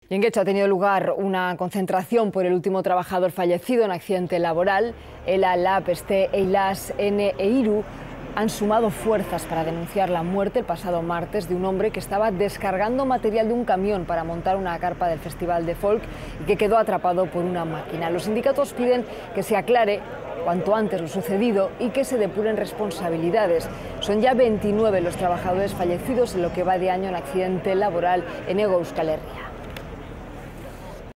Y en Getxo ha tenido lugar una concentración por el último trabajador fallecido en accidente laboral. ELA, LAB, STE, EILAS, N e IRU han sumado fuerzas para denunciar la muerte el pasado martes de un hombre que estaba descargando material de un camión para montar una carpa del Festival de Folk y que quedó atrapado por una máquina. Los sindicatos piden que se aclare cuanto antes lo sucedido y que se depuren responsabilidades. Son ya 29 los trabajadores fallecidos en lo que va de año en accidente laboral en Hego Euskal Herria.